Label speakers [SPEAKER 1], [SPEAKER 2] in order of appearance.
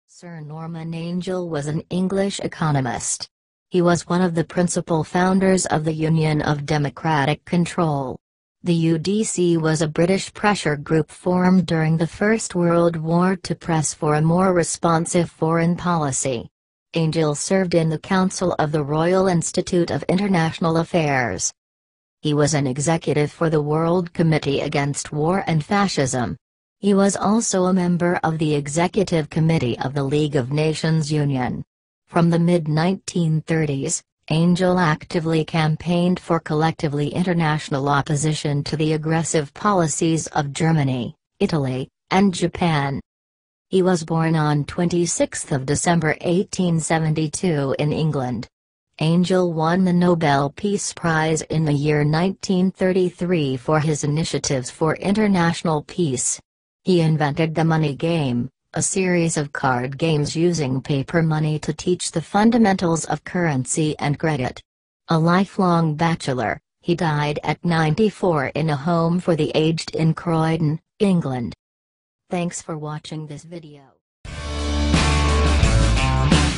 [SPEAKER 1] Sir Norman Angell was an English economist. He was one of the principal founders of the Union of Democratic Control. The UDC was a British pressure group formed during the First World War to press for a more responsive foreign policy. Angell served in the Council of the Royal Institute of International Affairs. He was an executive for the World Committee Against War and Fascism. He was also a member of the Executive Committee of the League of Nations Union. From the mid-1930s, Angell actively campaigned for collectively international opposition to the aggressive policies of Germany, Italy, and Japan. He was born on 26 December 1872 in England. Angell won the Nobel Peace Prize in the year 1933 for his initiatives for international peace. He invented the money game, a series of card games using paper money to teach the fundamentals of currency and credit. A lifelong bachelor, he died at 94 in a home for the aged in Croydon, England. Thanks for watching this video.